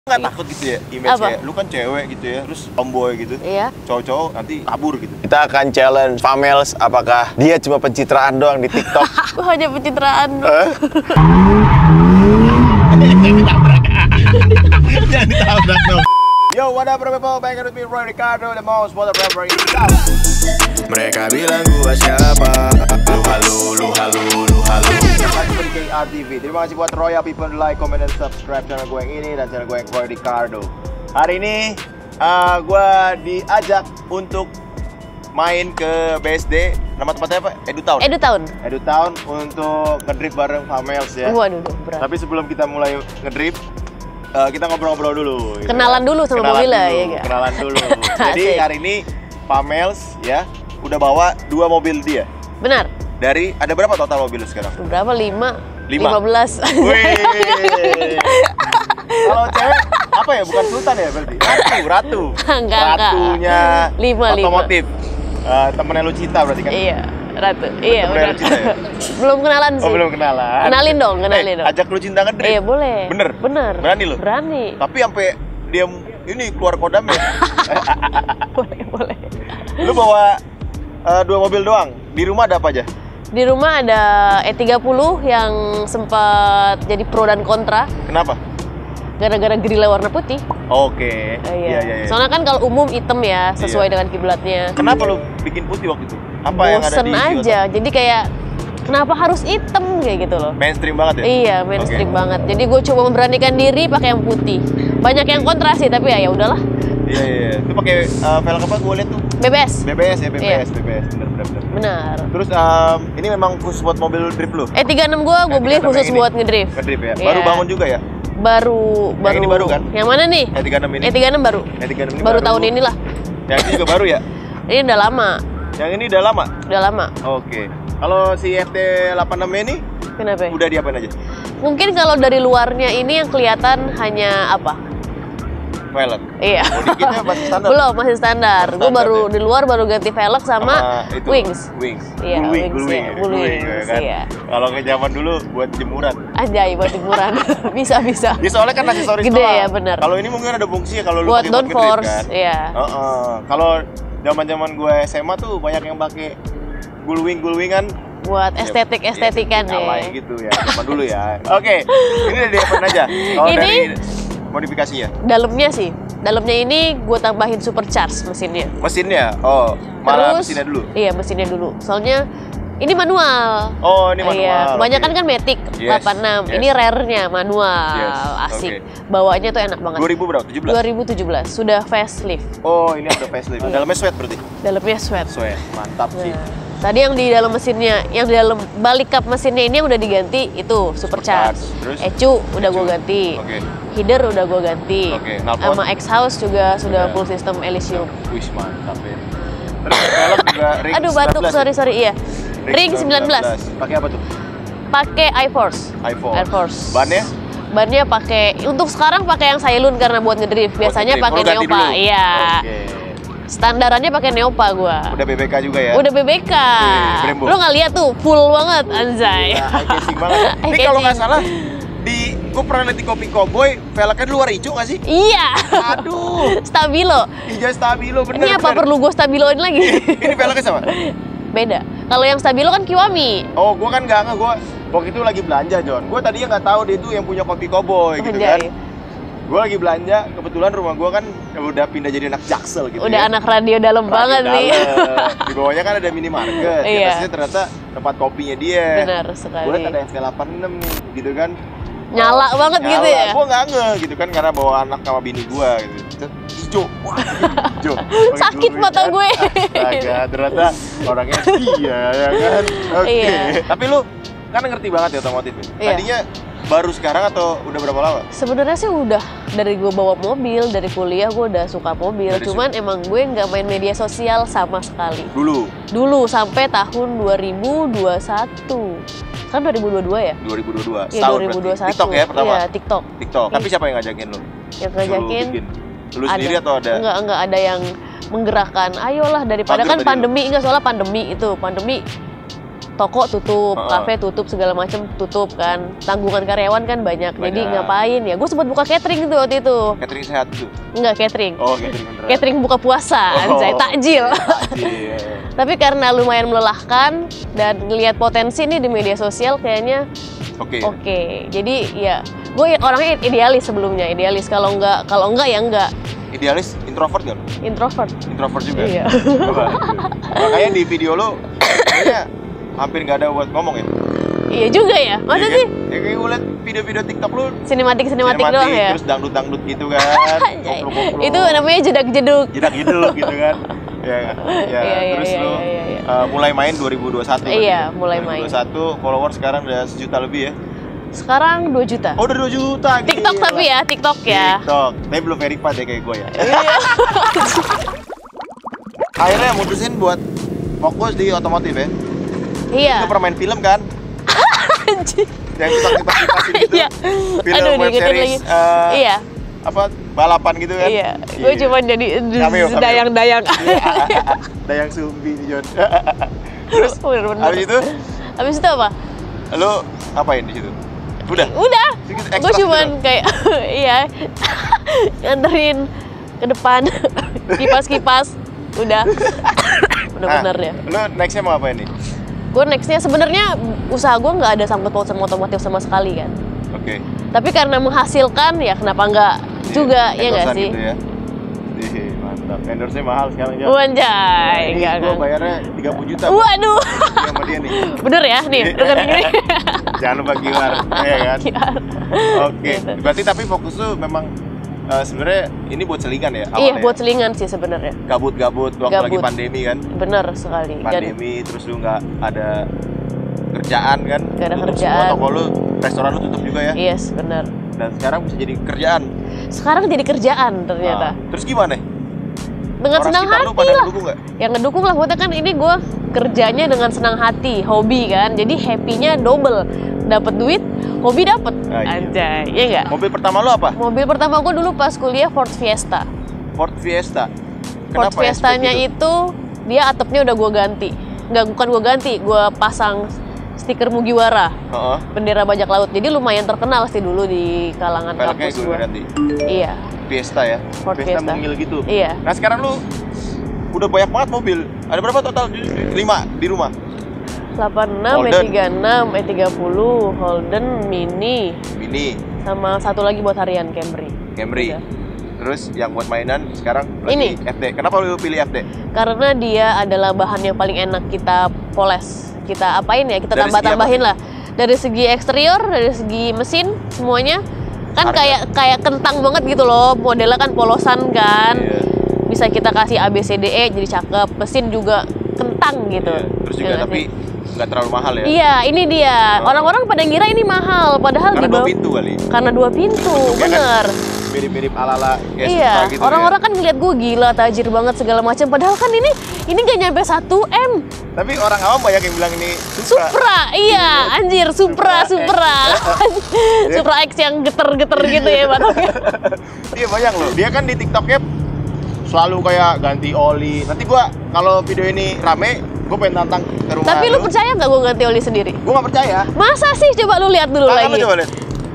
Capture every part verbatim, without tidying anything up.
Nggak takut gitu ya, image kayak lu kan cewek gitu ya, terus tomboy gitu, iya. cowok-cowok nanti kabur gitu. Kita akan challenge Famels, apakah dia cuma pencitraan doang di TikTok? Gue hanya pencitraan. Jangan ditabrak dong. Yo, what up people, back with me Roy Ricardo, the most modern rapper in the South. Mereka bilang gua siapa? Lu halu, lu halu, lu halu. Terima kasih K R T V. Terima kasih buat Royal people like, comment, dan subscribe channel gue yang ini dan channel gue yang Roy Ricardo. Hari ini uh, gue diajak untuk main ke B S D. Nama tempatnya apa? EduTown. EduTown. EduTown untuk ngedrift bareng Famels ya. Waduh, berat. Tapi sebelum kita mulai ngedrift, uh, kita ngobrol-ngobrol dulu. Gitu. Kenalan dulu sama Kenalan mobilnya dulu, ya gak? Kenalan dulu. Jadi hari ini Famels ya udah bawa dua mobil dia. Benar. Dari ada berapa total mobil lu sekarang? Berapa? Lima? Lima? Lima belas. Wih. Kalau cewek apa ya? Bukan sultan ya berarti? Ratu, ratu. Enggak, Ratunya lima, otomotif. Uh, temennya Lucita berarti kan? Iya, ratu. Iya, Temennya benar. Lucita ya? Belum kenalan sih. Oh belum kenalan. Kenalin dong, kenalin eh, dong. Ajak Lucita ngedrift. Iya, boleh. Bener? Bener. Berani lu? Berani. Tapi sampai dia ini keluar kodamnya. Boleh, boleh. Lu bawa uh, dua mobil doang. Di rumah ada apa aja? Di rumah ada E tiga puluh yang sempat jadi pro dan kontra Kenapa? gara-gara grillnya warna putih. Oke. Eh, Iya, iya, iya. Soalnya kan kalau umum hitam ya, sesuai Iya. dengan kiblatnya. Kenapa lu bikin putih waktu itu? Apa yang ada Bosen di aja. Jadi kayak kenapa harus hitam kayak gitu loh. mainstream banget ya? Iya, mainstream Oke. banget. Jadi gue coba memberanikan diri pakai yang putih. Banyak yang kontra sih, tapi ya ya udahlah. Iya, iya, iya. Itu pakai uh, velg apa gue lihat tuh? B B S. B B S ya, B B S, Iya. B B S, bener, bener, bener. Benar. Terus um, ini memang khusus buat mobil drift lu? E tiga enam gue gue E beli tiga enam khusus yang ini? buat ngedrift. Ngedrift ya? Iya. Baru bangun juga ya? Baru, baru. ini baru kan? Yang mana nih? E tiga enam ini? E tiga enam baru. E tiga enam ini Baru tahun inilah. Yang ini juga baru ya? Ini udah lama. Yang ini udah lama? Udah lama. Oke. Kalau si F T delapan enam ini Kenapa? udah diapain aja? Mungkin kalau dari luarnya ini yang kelihatan hanya apa? Velg. Iya. Dikitnya masih standar? Belum, masih standar. Masih Gue standar baru ya? di luar baru ganti velg sama, itu, wings. Wings. Iya, Gull wing, wings, gull wing, iya, ya, gull gull wing, wings, ya kan? iya. Kalau ke zaman dulu buat jemuran. Anjay, buat jemuran. bisa, bisa. Ya soalnya kan aksesoris Gede doang. ya, bener. Kalau ini mungkin ada fungsinya kalau lu Buat pakai downforce, ngedrift kan. iya. Heeh. Kalau zaman-zaman gue S M A tuh banyak yang pakai gull wing, gull wingan. Buat estetik-estetikan ya, ya. alay gitu ya, zaman dulu ya. Oke, ini udah diapain aja? Kalau Ini- dari modifikasinya, Dalamnya sih, dalamnya ini gue tambahin supercharge mesinnya. mesinnya, oh malah Terus, mesinnya dulu. Iya, mesinnya dulu. Soalnya ini manual. Oh ini manual. Iya, kebanyakan oke. kan Matic Yes, delapan enam. yes. Ini rare-nya manual, Yes, asik. oke. Bawanya tuh enak banget. dua ribu berapa? tujuh belas? dua ribu tujuh belas sudah facelift. Oh ini ada facelift. Dalamnya sweat berarti? Dalamnya sweat. Sweat, mantap sih. Nah, tadi yang di dalam mesinnya, yang di dalam balik kap mesinnya ini yang udah diganti itu supercharge. Supercharge, terus? Ecu udah gue Ecu, ganti. oke. Header udah gue ganti. Oke, knalpot? Sama exhaust juga sudah Udah. full system Elysium. Wih mantap ya. Terus velg juga ring Aduh batuk, sembilan belas sorry ya? sorry iya. Ring sembilan belas. Pakai apa tuh? Pakai iForce. iPhone. Air Force. Bannya? Bannya pakai untuk sekarang pakai yang Cylon karena buat ngedrift. Biasanya Buat pakai ngedrift. Oh, ganti Neopa. dulu. Iya. Oke. Standarannya pakai Neopa gua. Udah B B K juga ya? Udah B B K. Wih, Brembo. Lu nggak lihat tuh full banget anjay. Nah, eye casing banget. Ini kalau nggak salah di gue pernah lihat di Kopi Cowboy, velgnya di luar hijau nggak sih? Iya. Aduh, Stabilo. hijau stabilo bener. Ini apa bener. perlu gue stabiloin lagi? Ini velgnya sama? Beda. Kalau yang stabilo kan Kiwami. Oh, gue kan nggak nggak gue waktu itu lagi belanja John. Gue tadinya nggak tahu dia itu yang punya Kopi Cowboy gitu kan. Anjay. Gue lagi belanja, kebetulan rumah gue kan udah pindah jadi anak Jaksel gitu. Udah ya. anak radio dalam Radio banget nih. dalam. Di bawahnya kan ada minimarket. Iya. Ya pastinya ternyata tempat kopinya dia. Benar sekali. Gue liat ada F T delapan enam nih, gitu kan. Nyala Oh, banget gitu ya? Gue nggak nge gitu kan karena bawa anak sama bini gue gitu. Hijau, wah hijau. Pakai Sakit glue mata kan. gue. Astaga, ternyata orangnya dia ya kan. Oke. Iya. Tapi lu kan ngerti banget ya otomotif. Ya? Iya. Tadinya baru sekarang atau udah berapa lama? Sebenarnya sih udah dari gue bawa mobil, dari kuliah gue udah suka mobil. Dari Cuman emang gue nggak main media sosial sama sekali. Dulu. Dulu sampai tahun dua ribu dua puluh satu. Kan dua ribu dua puluh dua ya? dua ribu dua puluh dua. Iya, Setahun dua ribu dua puluh satu. berarti. TikTok ya pertama? Iya, TikTok. TikTok. Tapi siapa yang ngajakin lu? Yang Suruh ngajakin bikin? Lu sendiri atau ada? Enggak, enggak ada yang menggerakkan. Ayolah daripada Mager kan tadi pandemi, enggak soalnya pandemi itu, pandemi toko tutup, Uh-uh. kafe tutup, segala macam tutup kan. Tanggungan karyawan kan banyak. Jadi Banyak. ngapain ya? Gue sempat buka catering tuh waktu itu. Catering sehat tuh. Enggak catering. Oh, catering beneran. Catering buka puasa, anjay, takjil. Iya. Tapi karena lumayan melelahkan dan ngelihat potensi nih di media sosial kayaknya Oke. oke. Jadi ya, gue orangnya idealis sebelumnya, idealis. Kalau enggak, kalau enggak ya enggak. Idealis introvert kan? Introvert. Introvert juga. Iya. Makanya di video lo kayaknya hampir nggak ada buat ngomong ya. Iya juga ya. Masa Iya sih? kan? Ya kayak gue liat video-video TikTok lu Sinematik sinematik doang ya. terus dangdut-dangdut gitu kan. Anjay. Koplo-koplo. Itu namanya jedak-jeduk. jedak jeduk gitu kan. Ya, ya. Iya, iya, terus iya, lu iya, iya. uh, mulai main dua ribu dua puluh satu. Iya, mulai main. dua ribu dua puluh satu followers sekarang udah sejuta lebih ya. Sekarang dua juta. Oh, udah dua juta. TikTok gila. tapi ya, TikTok ya. TikTok. Tapi belum verified ya kayak gue ya. Iya. Akhirnya mutusin buat fokus di otomotif ya. Iya. Lu pernah main film kan? Anjing. Yang suka kipas-kipasin gitu. Iya. Film Aduh, web diingetin series. lagi. eh, Iya. Apa balapan gitu kan? Iya. Gue cuma jadi Cameo, cameo. dayang-dayang. Iya. Dayang Sumbi Jon. Terus Bener-bener. habis itu Habis itu apa? lu ngapain di situ? Udah. Udah. Sedikit Gue ekstra cuman gitu. kayak iya nganterin ke depan kipas-kipas. Udah. Bener-bener ya. Lu nextnya mau apa ini? Gue nextnya sebenarnya usaha gue nggak ada sangkut paut sama otomotif sama sekali kan. Oke. Tapi karena menghasilkan ya kenapa nggak juga ya nggak endorsean sih? Gitu ya. Ih, mantap. Endorse-nya mahal sekarang ya. Wanjay, Ini enggak gua kan? bayarnya tiga puluh juta. Waduh, Sama dia nih. bener ya nih rekening ini. Jangan lupa Q R, ya kan? Q R. Oke. Gitu. Berarti tapi fokus tuh memang eh, sebenarnya ini buat selingan ya? Iya, awalnya buat ya? selingan sih sebenarnya. Gabut-gabut waktu lagi Gabut. pandemi kan? Bener sekali. Dan Pandemi terus lu nggak ada kerjaan kan? Nggak ada Tutup kerjaan. Semua toko lu, restoran lu tutup juga ya? yes, bener. Dan sekarang bisa jadi kerjaan. Sekarang jadi kerjaan ternyata. Nah, terus gimana? Dengan Orang senang sekitar lu hati pada lah. ngedukung nggak? Yang ngedukung lah, buatnya kan ini gue kerjanya dengan senang hati, hobi kan. Jadi happy-nya double. Dapat duit, hobi dapat. Ah, iya. Anjay, iya nggak? Mobil pertama lu apa? Mobil pertama gue dulu pas kuliah Ford Fiesta. Ford Fiesta. Ford Kenapa Fiestanya aspek itu dia atapnya udah gue ganti. Nggak, bukan gue ganti, gue pasang stiker Mugiwara, Heeh. bendera bajak laut. Jadi lumayan terkenal sih dulu di kalangan Velgnya kampus gue gue. ganti. Iya, Fiesta ya. Ford Fiesta Fiesta. mungil gitu. Iya. Nah, sekarang lu udah banyak banget mobil. Ada berapa total? lima di rumah. delapan enam, E Holden. tiga enam, E tiga puluh, Holden, Mini, Mini, sama satu lagi buat harian Camry. Camry. Udah. Terus yang buat mainan sekarang Ini. lagi F D. Kenapa lu pilih F D? Karena dia adalah bahan yang paling enak kita poles, kita apain ya, kita Dari segi tambah-tambahin apa? lah. Dari segi eksterior, dari segi mesin, semuanya kan Harga. kayak kayak kentang banget gitu loh. Modelnya kan polosan kan. Iya. Bisa kita kasih A B C D E jadi cakep. Mesin juga kentang gitu. Iya. Terus juga Ya nggak tapi sih? nggak terlalu mahal ya. Iya, ini dia. Oh. Orang-orang pada ngira ini mahal, padahal Karena di dua bawah. pintu kali. Karena dua pintu, Bentuknya kan bener. Mirip-mirip ala-ala kayak Iya, Supra gitu orang-orang ya. kan ngeliat gue gila, tajir banget segala macam. Padahal kan ini ini gak nyampe satu M. Tapi orang awam banyak yang bilang ini Supra. Supra, iya, anjir, Supra, Supra Supra. Supra X yang geter-geter gitu ya batangnya. Iya banyak loh. Dia kan di TikToknya selalu kayak ganti oli. Nanti gua kalau video ini rame, gua pengen tantang ke rumah. Tapi lu percaya nggak gue ganti oli sendiri? Gua nggak percaya. Masa sih? Coba lu lihat dulu Tangan lagi. lu coba lihat.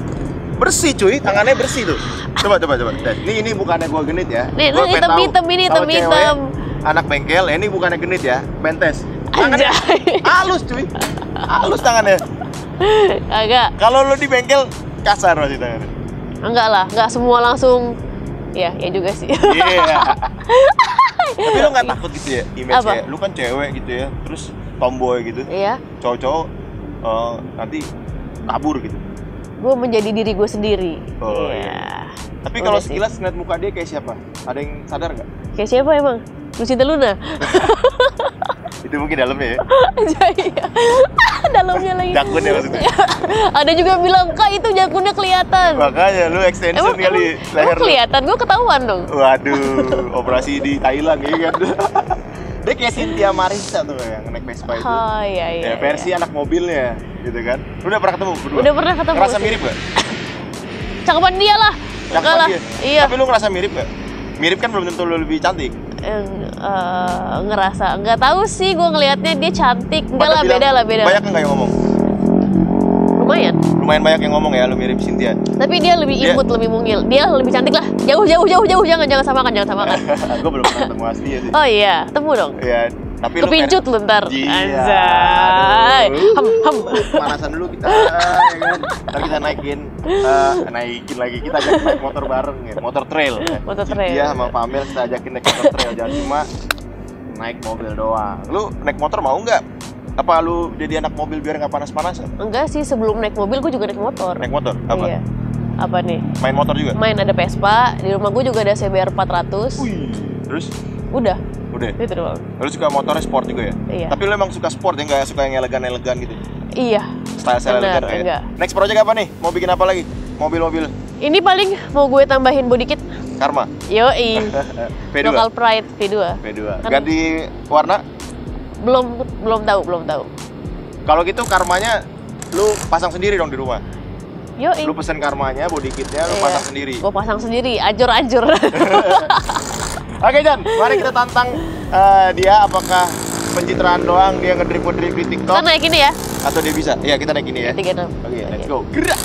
Bersih cuy, tangannya bersih tuh. Coba coba coba. Dan ini ini bukannya gua genit ya. Nih, Gua nih, pengen tahu hitam-hitam ini, kalau hitam-hitam. cewek Anak bengkel, ini bukannya genit ya, pentes. Tangannya Anjay. halus cuy. Halus tangannya. Agak, Kalau lu di bengkel kasar masih tangannya. enggak lah, enggak semua langsung. Ya, ya juga sih. Iya. Tapi lu nggak takut gitu ya image Apa? ya? Lu kan cewek gitu ya, terus tomboy gitu. Iya, Cowok-cowok eh, nanti kabur gitu. gue menjadi diri gue sendiri. Oh, Iya. Tapi Udah kalau sih. sekilas ngeliat muka dia kayak siapa? Ada yang sadar nggak? Kayak siapa emang? Lucinta Luna. Itu mungkin dalamnya ya. Anjay. Dalamnya lagi. Jakunnya maksudnya. Ada juga yang bilang, "Kak, itu jakunnya kelihatan." Makanya lu extension Emang, kali emang, leher emang lu. kelihatan, gue ketahuan dong. Waduh, operasi di Thailand ya kan. Dia kayak Cynthia Marissa tuh yang naik Vespa itu. Oh iya iya. Ya, versi iya. anak mobilnya gitu kan. Lu udah pernah ketemu berdua? Udah pernah ketemu Ngerasa sih. mirip gak? Cakepan dia lah. Enggak Cakepan lah. dia. Iya. Tapi lu ngerasa mirip gak? Mirip kan belum tentu lu lebih cantik. Eh, eh, ngerasa nggak tahu sih, gue ngelihatnya dia cantik. Enggak Pada lah, bilang beda lah, beda. Banyak nggak yang ngomong? Lumayan. Lumayan banyak yang ngomong ya, lu mirip Cynthia. Tapi dia lebih Dia- imut, lebih mungil. Dia lebih cantik lah. Jauh, jauh, jauh, jauh. Jangan, jangan samakan, jangan samakan. Gue belum pernah ketemu aslinya sih. Oh iya, temu dong. Iya, tapi lu Kepincut lu ntar. Iya, Anjay. aduh. Hem, hem. Panasan dulu kita, ya kan? Ntar kita naikin, eh, naikin lagi, kita ajak naik motor bareng ya, motor trail. Ya. Motor trail. Dia sama Pamel kita ajakin naik motor trail, jangan cuma naik mobil doang. Lu naik motor mau nggak? Apa lu jadi anak mobil biar nggak panas-panasan? Enggak sih, sebelum naik mobil gue juga naik motor. Naik motor? Apa? Iya. Apa nih? Main motor juga? Main ada Vespa, di rumah gue juga ada C B R empat ratus. Wih, terus? Udah, Udah? itu doang. Lu suka motornya sport juga ya? Iya. Tapi lu emang suka sport ya, nggak suka yang elegan-elegan gitu? Iya. Style-style Benar, elegan kayak. enggak. Next project apa nih? Mau bikin apa lagi? Mobil-mobil Ini paling mau gue tambahin body kit. Karma? Yoi. V dua? Local Pride V dua. V dua. Kan- Ganti warna? Belum belum tahu, belum tahu. Kalau gitu karmanya lu pasang sendiri dong di rumah. Yoi. Lu pesen karmanya, body kitnya lu Iya. pasang sendiri. Gue pasang sendiri, ajur-ajur. Oke Jan, mari kita tantang eh, dia apakah pencitraan doang dia ngedrip-ngedrip di Kita TikTok naik ini ya. atau dia bisa? Iya, kita naik ini ya. tiga enam. Oke, let's go. Gerak.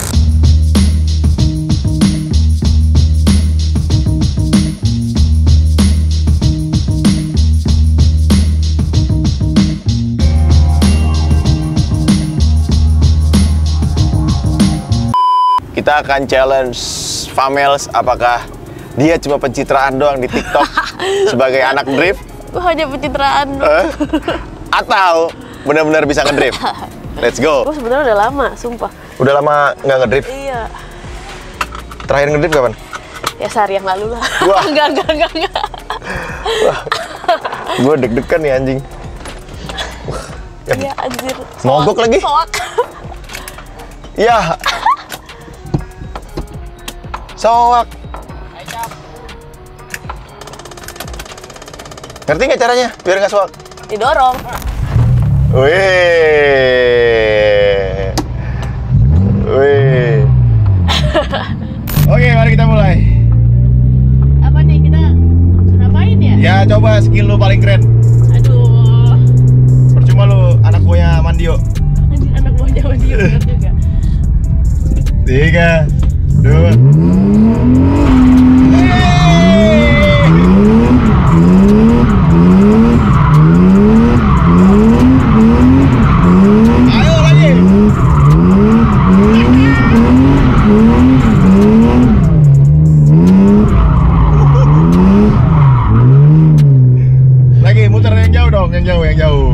Kita akan challenge Famels apakah dia cuma pencitraan doang di TikTok sebagai anak drift Gue hanya pencitraan. eh, atau benar-benar bisa ngedrift. Let's go. Gue sebenarnya udah lama, sumpah. Udah lama nggak ngedrift. Iya. Terakhir ngedrift kapan? Ya sehari yang lalu lah. Wah. enggak, enggak, enggak, enggak. Gue deg-degan nih anjing. Iya anjir. Mogok lagi? Soak. Ya. Soak. Ngerti nggak caranya biar nggak soak? Didorong. Wih. Wih. Oke, mari kita mulai. Apa nih kita ngapain ya? Ya, coba skill lu paling keren. Aduh. Percuma lu anak buahnya Mandio. Anjir, anak buah Jawa dia bener juga. Tiga, dua. Ayo lagi. Lagi muter yang jauh dong, yang jauh, yang jauh.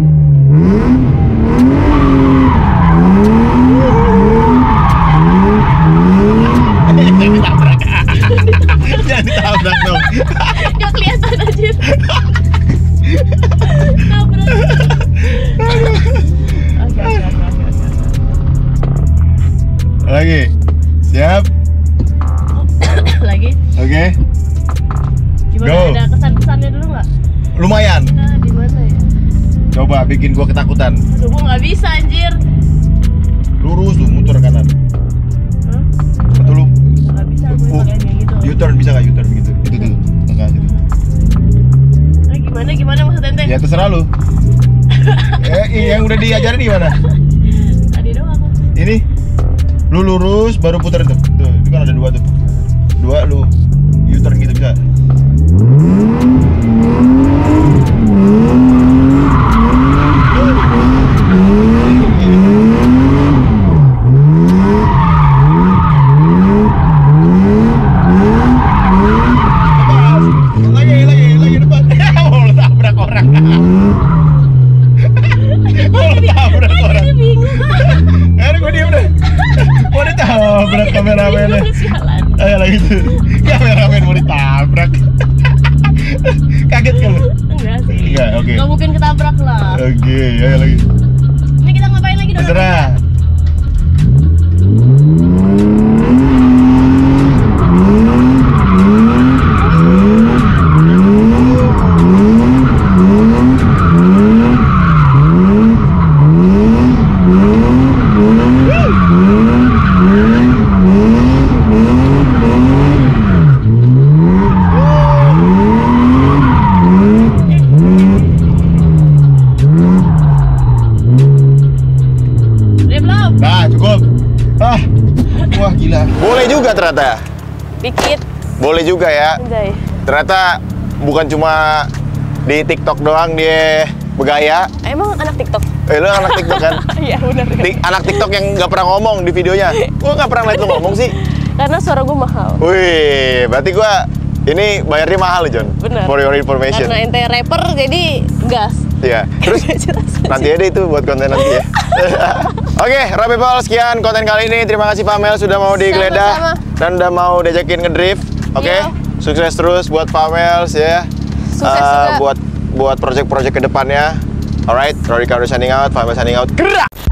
Jangan ditabrak. Jangan ditabrak dong. Gak kelihatan anjir. Nabrak. Oke, oke, oke, oke, oke. Lagi. Siap. Lagi. Oke. Gimana, Go. ada kesan-kesannya dulu nggak? Lumayan. Nah, di mana ya? Coba bikin gua ketakutan. Aduh, gua nggak bisa anjir. Lurus tuh, muter kanan. Hah? Atau lu Nggak bisa gue Oh. pakai kayak gitu. U-turn bisa nggak U-turn begitu? Itu tuh, tengah situ. Nah, gimana, gimana maksud ente? Ya terserah lu. eh, i- yang udah diajarin gimana? Tadi doang. Ini lu lurus baru puter tuh. Tuh, itu kan ada dua tuh. Dua lu U-turn gitu bisa. Lagi, lagi, lagi depan. Mau lu tabrak orang. Mau lu tabrak orang. Ini bingung. Akhirnya gue diem deh. Mau ditabrak kameramennya. Bingung sialan. Ayo lagi tuh. Kameramen mau ditabrak. Kaget kan lu? Enggak sih. Enggak, oke. Nggak mungkin ketabrak lah. Oke, ayo lagi. Ini kita ngapain lagi? Dorong? Terserah. dikit. Boleh juga ya. Anjay. Ternyata bukan cuma di TikTok doang dia bergaya. Emang anak TikTok? Eh, lu anak TikTok kan? Iya benar. Tik- anak TikTok yang nggak pernah ngomong di videonya. Gua nggak pernah liat lu ngomong sih. Karena suara gue mahal. Wih, berarti gua ini bayarnya mahal, John. Bener. For your information. Karena ente rapper jadi gas. Iya. Terus nanti ada itu buat konten nanti ya. Oke, Raw People, sekian konten kali ini. Terima kasih Pamel sudah mau digeledah dan udah mau diajakin ngedrift. Oke. Iya. Sukses terus buat Pamel ya. Sukses Uh, juga. buat buat project-project kedepannya. Alright, Rory Cardo signing out, Pamel signing out. Gerak.